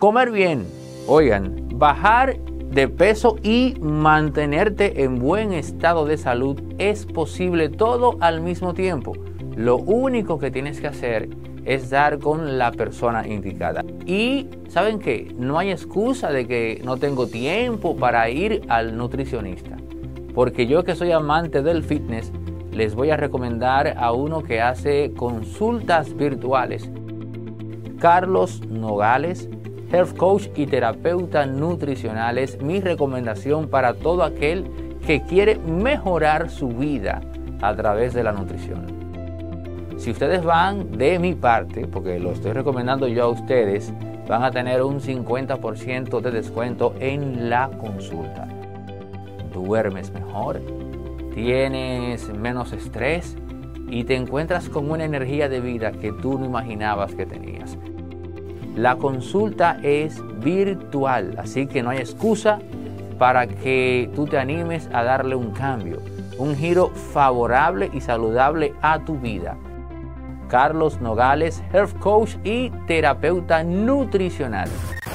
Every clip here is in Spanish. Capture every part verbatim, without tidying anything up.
Comer bien, oigan, bajar de peso y mantenerte en buen estado de salud es posible todo al mismo tiempo. Lo único que tienes que hacer es dar con la persona indicada. Y ¿saben qué? No hay excusa de que no tengo tiempo para ir al nutricionista. Porque yo, que soy amante del fitness, les voy a recomendar a uno que hace consultas virtuales. Carlos Nogales, Health Coach y terapeuta nutricional, es mi recomendación para todo aquel que quiere mejorar su vida a través de la nutrición. Si ustedes van de mi parte, porque lo estoy recomendando yo a ustedes, van a tener un cincuenta por ciento de descuento en la consulta. Duermes mejor, tienes menos estrés y te encuentras con una energía de vida que tú no imaginabas que tenías. La consulta es virtual, así que no hay excusa para que tú te animes a darle un cambio, un giro favorable y saludable a tu vida. Carlos Nogales, Health Coach y terapeuta nutricional.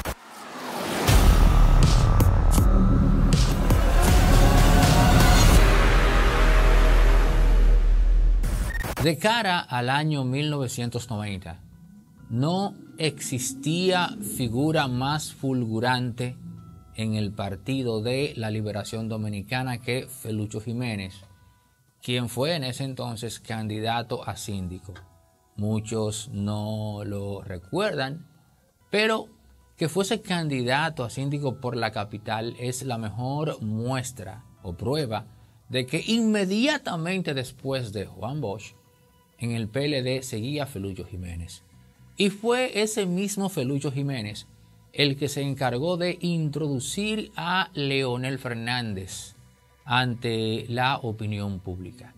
De cara al año mil novecientos noventa, no existía figura más fulgurante en el Partido de la Liberación Dominicana que Felucho Jiménez, quien fue en ese entonces candidato a síndico. Muchos no lo recuerdan, pero que fuese candidato a síndico por la capital es la mejor muestra o prueba de que inmediatamente después de Juan Bosch, en el P L D seguía Felucho Jiménez. Y fue ese mismo Felucho Jiménez el que se encargó de introducir a Leonel Fernández ante la opinión pública.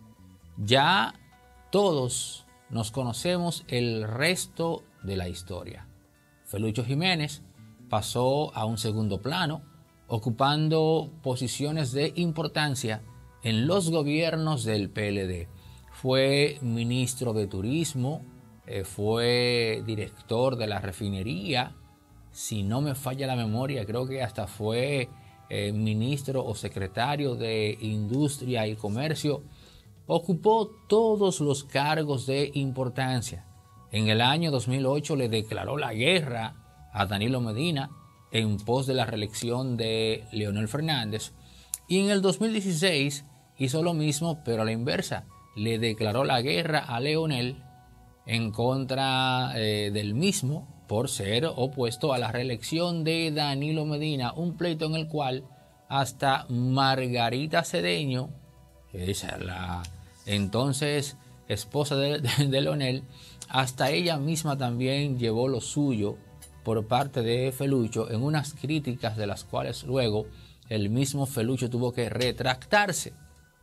Ya todos nos conocemos el resto de la historia. Felucho Jiménez pasó a un segundo plano, ocupando posiciones de importancia en los gobiernos del P L D. Fue ministro de Turismo, eh, fue director de la refinería, si no me falla la memoria, creo que hasta fue eh, ministro o secretario de Industria y Comercio. Ocupó todos los cargos de importancia. En el año dos mil ocho le declaró la guerra a Danilo Medina en pos de la reelección de Leonel Fernández. Y en el dos mil dieciséis hizo lo mismo, pero a la inversa. Le declaró la guerra a Leonel en contra eh, del mismo por ser opuesto a la reelección de Danilo Medina, un pleito en el cual hasta Margarita Cedeño, que es la entonces esposa de, de, de Leonel, hasta ella misma también llevó lo suyo por parte de Felucho en unas críticas de las cuales luego el mismo Felucho tuvo que retractarse.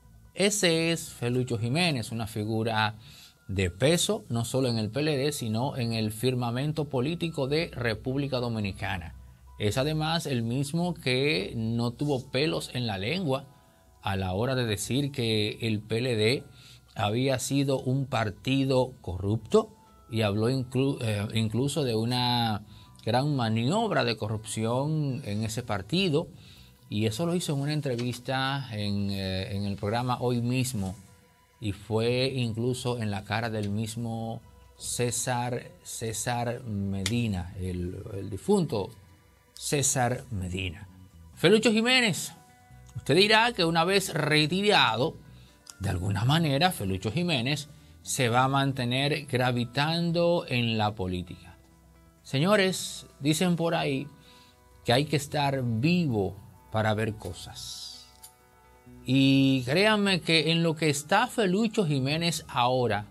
Ese es Felucho Jiménez, una figura de peso, no solo en el P L D, sino en el firmamento político de República Dominicana. Es además el mismo que no tuvo pelos en la lengua a la hora de decir que el P L D había sido un partido corrupto y habló inclu eh, incluso de una gran maniobra de corrupción en ese partido. Y eso lo hizo en una entrevista en, eh, en el programa Hoy Mismo, y fue incluso en la cara del mismo César, César Medina, el, el difunto César Medina. Felucho Jiménez, usted dirá que una vez retirado, de alguna manera Felucho Jiménez se va a mantener gravitando en la política. Señores, dicen por ahí que hay que estar vivo para ver cosas. Y créanme que en lo que está Felucho Jiménez ahora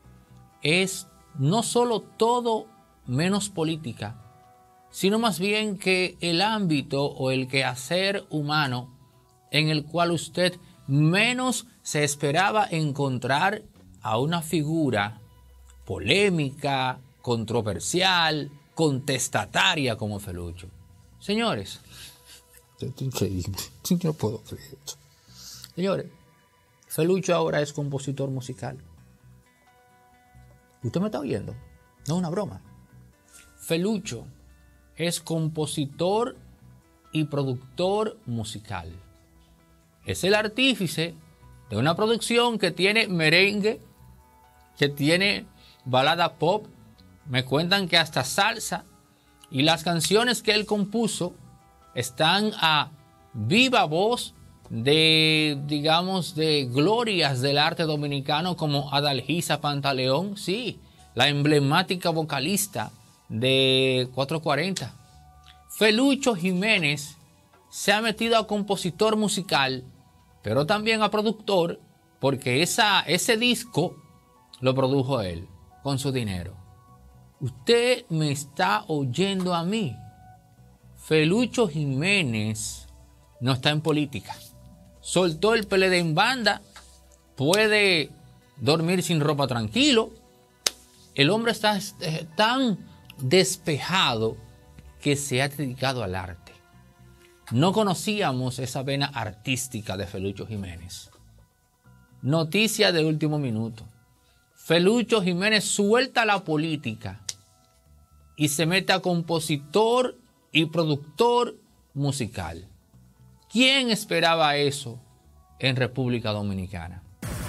es no solo todo menos política, sino más bien que el ámbito o el quehacer humano en el cual usted menos se esperaba encontrar a una figura polémica, controversial, contestataria como Felucho. Señores, es increíble, no puedo creer esto. Señores, Felucho ahora es compositor musical. ¿Usted me está oyendo? No es una broma. Felucho es compositor y productor musical. Es el artífice de una producción que tiene merengue, que tiene balada pop, me cuentan que hasta salsa, y las canciones que él compuso están a viva voz de, digamos, de glorias del arte dominicano como Adalgisa Pantaleón, sí, la emblemática vocalista de cuatro cuarenta. Felucho Jiménez se ha metido a compositor musical, pero también a productor, porque esa, ese disco lo produjo él con su dinero. Usted me está oyendo a mí. Felucho Jiménez no está en política. Soltó el P L D en banda, puede dormir sin ropa tranquilo. El hombre está tan despejado que se ha dedicado al arte. No conocíamos esa vena artística de Felucho Jiménez. Noticia de último minuto. Felucho Jiménez suelta la política y se mete a compositor y productor musical. ¿Quién esperaba eso en República Dominicana?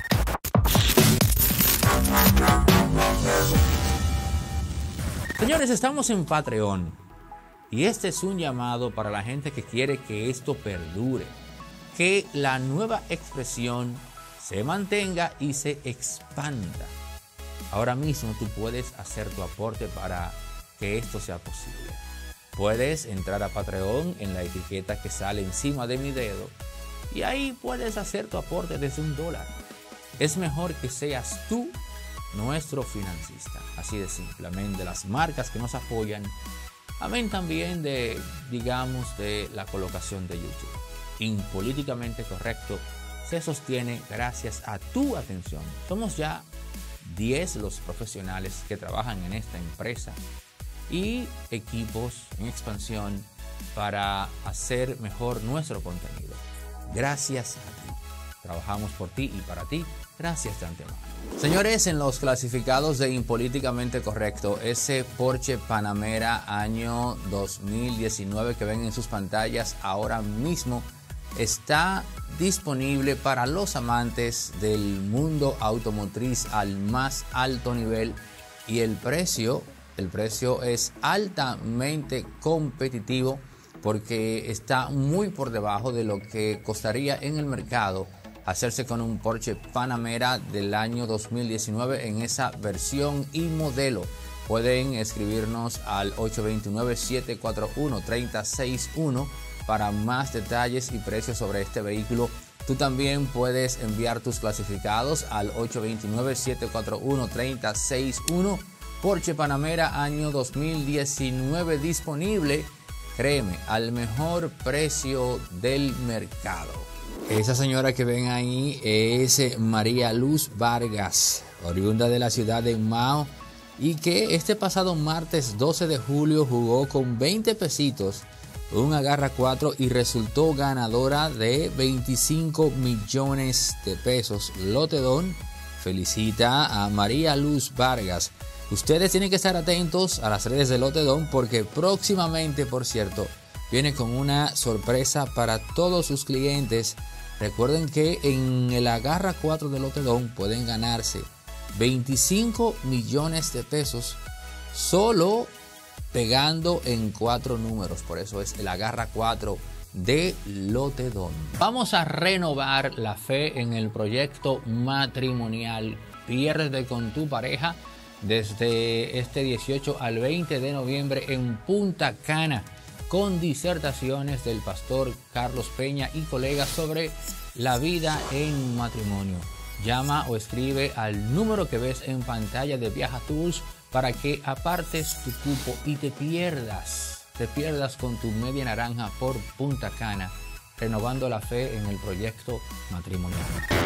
Señores, estamos en Patreon y este es un llamado para la gente que quiere que esto perdure, que la nueva expresión se mantenga y se expanda. Ahora mismo tú puedes hacer tu aporte para que esto sea posible. Puedes entrar a Patreon en la etiqueta que sale encima de mi dedo y ahí puedes hacer tu aporte desde un dólar. Es mejor que seas tú nuestro financista, así de simplemente. Las marcas que nos apoyan, amén también de, digamos, de la colocación de YouTube. Impolíticamente Correcto se sostiene gracias a tu atención. Somos ya diez los profesionales que trabajan en esta empresa y equipos en expansión para hacer mejor nuestro contenido. Gracias a ti. Trabajamos por ti y para ti. Gracias de antemano. Señores, en los clasificados de Impolíticamente Correcto, ese Porsche Panamera año dos mil diecinueve que ven en sus pantallas ahora mismo está disponible para los amantes del mundo automotriz al más alto nivel y el precio, el precio es altamente competitivo porque está muy por debajo de lo que costaría en el mercado hacerse con un Porsche Panamera del año dos mil diecinueve en esa versión y modelo. Pueden escribirnos al ocho dos nueve, siete cuatro uno, tres cero seis uno para más detalles y precios sobre este vehículo. Tú también puedes enviar tus clasificados al ocho dos nueve, siete cuatro uno, tres cero seis uno. Porsche Panamera año dos mil diecinueve disponible, créeme, al mejor precio del mercado. Esa señora que ven ahí es María Luz Vargas, oriunda de la ciudad de Mao, y que este pasado martes doce de julio jugó con veinte pesitos un agarra cuatro y resultó ganadora de veinticinco millones de pesos. Lotedón felicita a María Luz Vargas. Ustedes tienen que estar atentos a las redes de Lotedón porque próximamente, por cierto, viene con una sorpresa para todos sus clientes. Recuerden que en el agarra cuatro de Lotedón pueden ganarse veinticinco millones de pesos solo pegando en cuatro números. Por eso es el agarra cuatro de Lotedón. Vamos a renovar la fe en el proyecto matrimonial Piérdete con tu pareja desde este dieciocho al veinte de noviembre en Punta Cana, con disertaciones del pastor Carlos Peña y colegas sobre la vida en matrimonio. Llama o escribe al número que ves en pantalla de Viaja Tours para que apartes tu cupo y te pierdas, te pierdas con tu media naranja por Punta Cana, renovando la fe en el proyecto matrimonial.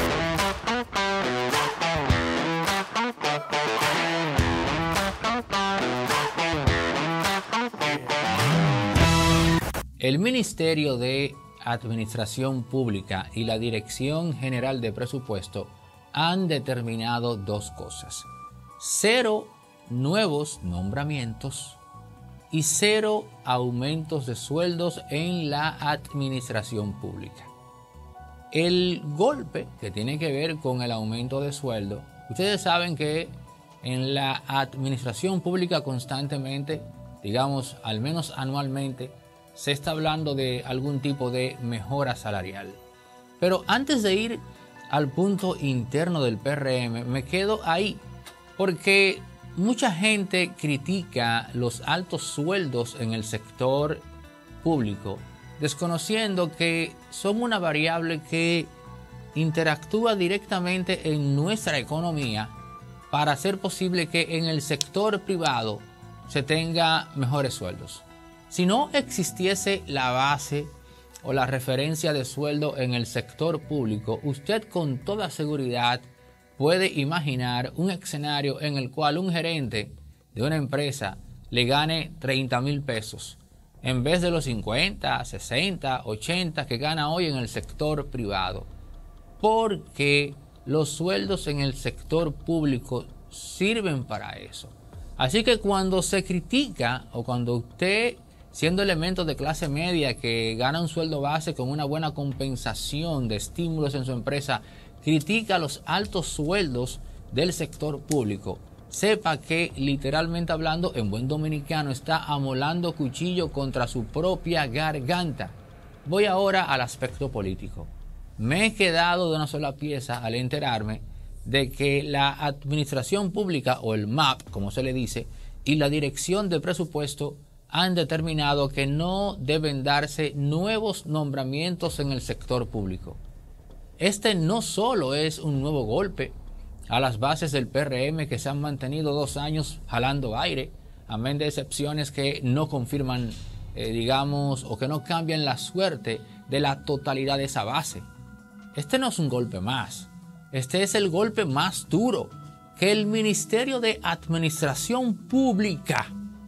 El Ministerio de Administración Pública y la Dirección General de Presupuesto han determinado dos cosas: cero nuevos nombramientos y cero aumentos de sueldos en la administración pública. El golpe que tiene que ver con el aumento de sueldo, ustedes saben que en la administración pública constantemente, digamos al menos anualmente, se está hablando de algún tipo de mejora salarial. Pero antes de ir al punto interno del P R M, me quedo ahí, porque mucha gente critica los altos sueldos en el sector público, desconociendo que son una variable que interactúa directamente en nuestra economía para hacer posible que en el sector privado se tenga mejores sueldos. Si no existiese la base o la referencia de sueldo en el sector público, usted con toda seguridad puede imaginar un escenario en el cual un gerente de una empresa le gane treinta mil pesos en vez de los cincuenta, sesenta, ochenta que gana hoy en el sector privado, porque los sueldos en el sector público sirven para eso. Así que cuando se critica, o cuando usted, siendo elemento de clase media que gana un sueldo base con una buena compensación de estímulos en su empresa, critica los altos sueldos del sector público, sepa que, literalmente hablando, en buen dominicano, está amolando cuchillo contra su propia garganta. Voy ahora al aspecto político. Me he quedado de una sola pieza al enterarme de que la administración pública, o el M A P, como se le dice, y la dirección de presupuesto han determinado que no deben darse nuevos nombramientos en el sector público. Este no solo es un nuevo golpe a las bases del P R M que se han mantenido dos años jalando aire, amén de excepciones que no confirman, eh, digamos, o que no cambian la suerte de la totalidad de esa base. Este no es un golpe más. Este es el golpe más duro, que el Ministerio de Administración Pública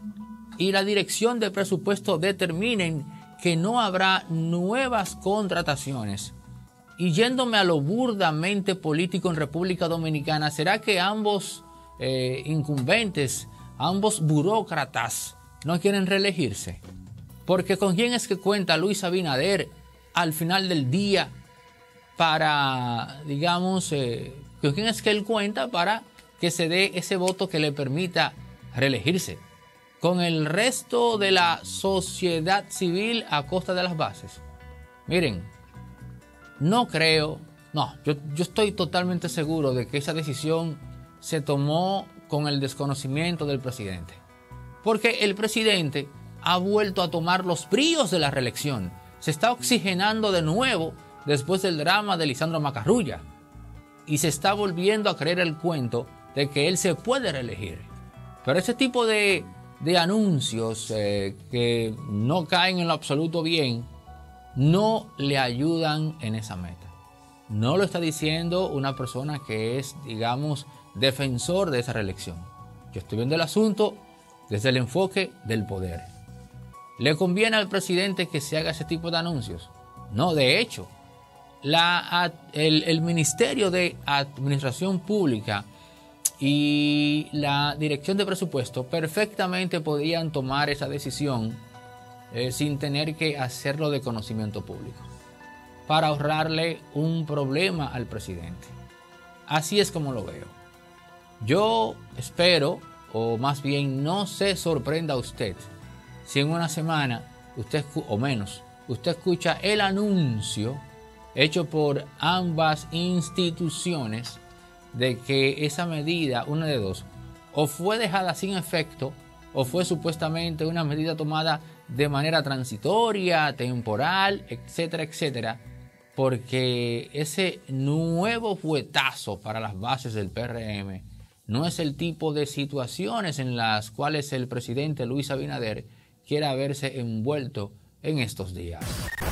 y la Dirección de Presupuesto determinen que no habrá nuevas contrataciones. Y yéndome a lo burdamente político en República Dominicana, ¿será que ambos eh, incumbentes, ambos burócratas, no quieren reelegirse? Porque ¿con quién es que cuenta Luis Abinader al final del día para, digamos, eh, con quién es que él cuenta para que se dé ese voto que le permita reelegirse? ¿Con el resto de la sociedad civil a costa de las bases? Miren, no creo, no, yo, yo estoy totalmente seguro de que esa decisión se tomó con el desconocimiento del presidente. Porque el presidente ha vuelto a tomar los bríos de la reelección. Se está oxigenando de nuevo después del drama de Lisandro Macarrulla. Y se está volviendo a creer el cuento de que él se puede reelegir. Pero ese tipo de, de anuncios eh, que no caen en lo absoluto bien, no le ayudan en esa meta. No lo está diciendo una persona que es, digamos, defensor de esa reelección. Yo estoy viendo el asunto desde el enfoque del poder. ¿Le conviene al presidente que se haga ese tipo de anuncios? No, de hecho, la, el, el Ministerio de Administración Pública y la Dirección de Presupuesto perfectamente podían tomar esa decisión eh, sin tener que hacerlo de conocimiento público, para ahorrarle un problema al presidente. Así es como lo veo. Yo espero, o más bien no se sorprenda usted, si en una semana, usted o menos, usted escucha el anuncio hecho por ambas instituciones de que esa medida, una de dos, o fue dejada sin efecto, o fue supuestamente una medida tomada de manera transitoria, temporal, etcétera, etcétera, porque ese nuevo fuetazo para las bases del P R M no es el tipo de situaciones en las cuales el presidente Luis Abinader quiera verse envuelto en estos días.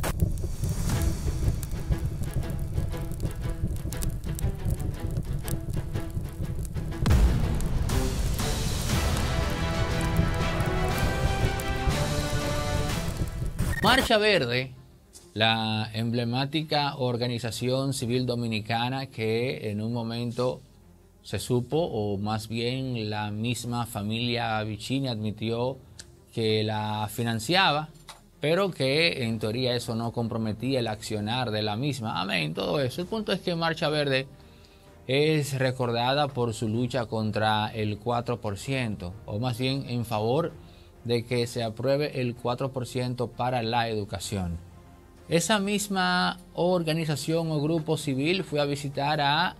Marcha Verde, la emblemática organización civil dominicana que en un momento se supo, o más bien la misma familia Vicini admitió que la financiaba, pero que en teoría eso no comprometía el accionar de la misma. Amén, todo eso. El punto es que Marcha Verde es recordada por su lucha contra el cuatro por ciento, o más bien en favor de que se apruebe el cuatro por ciento para la educación. Esa misma organización o grupo civil fue a visitar a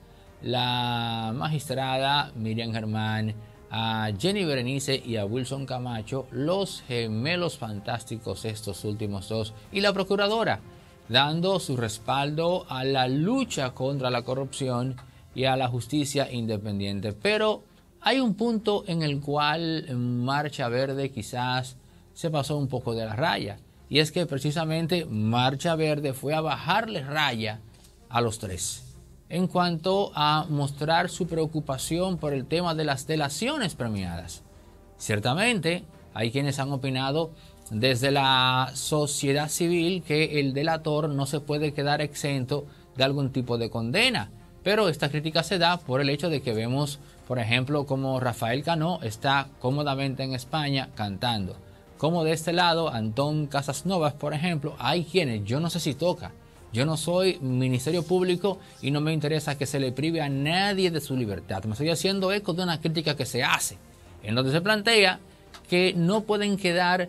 la magistrada Miriam Germán, a Jenny Berenice y a Wilson Camacho, los gemelos fantásticos estos últimos dos, y la procuradora, dando su respaldo a la lucha contra la corrupción y a la justicia independiente. Pero hay un punto en el cual Marcha Verde quizás se pasó un poco de la raya, y es que precisamente Marcha Verde fue a bajarle raya a los tres en cuanto a mostrar su preocupación por el tema de las delaciones premiadas. Ciertamente hay quienes han opinado desde la sociedad civil que el delator no se puede quedar exento de algún tipo de condena, pero esta crítica se da por el hecho de que vemos, por ejemplo, como Rafael Cano está cómodamente en España cantando, como de este lado Antón Casasnovas, por ejemplo. Hay quienes, yo no sé si toca, yo no soy Ministerio Público y no me interesa que se le prive a nadie de su libertad. Me estoy haciendo eco de una crítica que se hace, en donde se plantea que no pueden quedar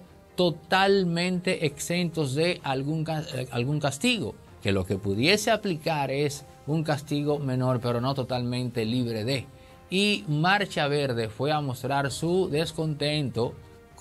totalmente exentos de algún, algún castigo, que lo que pudiese aplicar es un castigo menor, pero no totalmente libre de. Y Marcha Verde fue a mostrar su descontento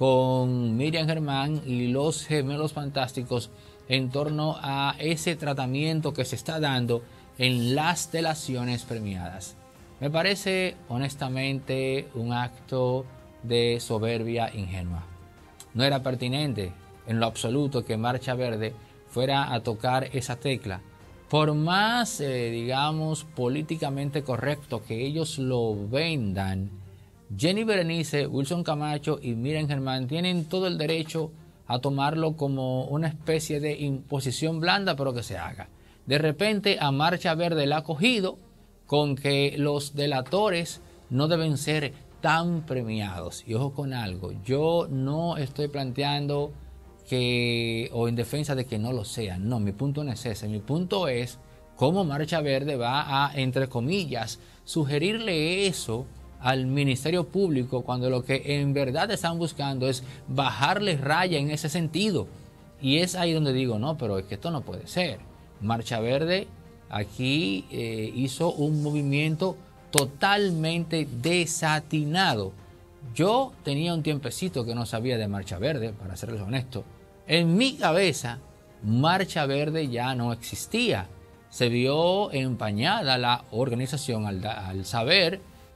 con Miriam Germán y los gemelos fantásticos en torno a ese tratamiento que se está dando en las delaciones premiadas. Me parece honestamente un acto de soberbia ingenua. No era pertinente en lo absoluto que Marcha Verde fuera a tocar esa tecla. Por más, eh, digamos, políticamente correcto que ellos lo vendan, Jenny Berenice, Wilson Camacho y Miriam Germán tienen todo el derecho a tomarlo como una especie de imposición blanda, pero que se haga. De repente a Marcha Verde la ha cogido con que los delatores no deben ser tan premiados. Y ojo con algo, yo no estoy planteando que, o en defensa de que no lo sean, no, mi punto no es ese, mi punto es cómo Marcha Verde va a, entre comillas, sugerirle eso al Ministerio Público cuando lo que en verdad están buscando es bajarle raya en ese sentido. Y es ahí donde digo, no, pero es que esto no puede ser. Marcha Verde aquí eh, hizo un movimiento totalmente desatinado. Yo tenía un tiempecito que no sabía de Marcha Verde, para serles honesto. En mi cabeza, Marcha Verde ya no existía. Se vio empañada la organización al, al saber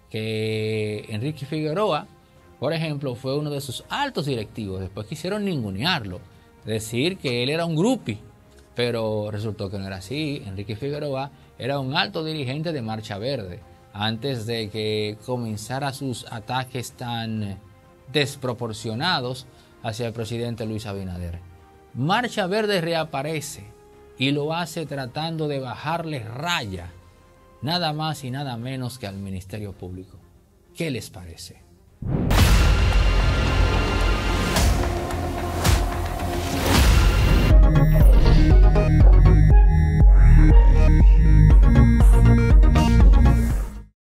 que Enrique Figueroa, por ejemplo, fue uno de sus altos directivos. Después quisieron ningunearlo, decir que él era un groupie, pero resultó que no era así. Enrique Figueroa era un alto dirigente de Marcha Verde antes de que comenzara sus ataques tan desproporcionados hacia el presidente Luis Abinader. Marcha Verde reaparece y lo hace tratando de bajarle raya nada más y nada menos que al Ministerio Público. ¿Qué les parece?